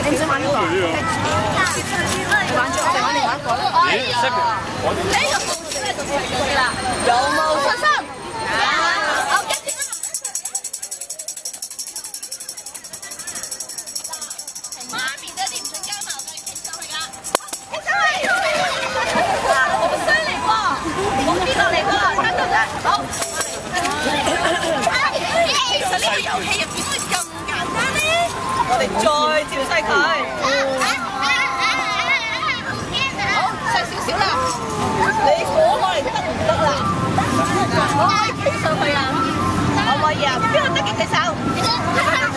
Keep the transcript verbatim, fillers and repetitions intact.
你唔想玩呢個？玩咗，我哋玩另外一個啦。 咦，識嘅，我哋。 呢個報紙咧就係嗰啲啦，有冇信心？好，跟住啦。媽咪嗰啲唔准加矛嘅，企上去㗎。企上去。好犀利喎！冇跌落嚟喎，睇到啫。好。其實呢個遊戲入邊都係咁簡單咧。我哋再照細佢。細少少啦，你摸落嚟得唔得啦？可唔可以企上去啊？可唔可以啊？邊個得嘅舉手？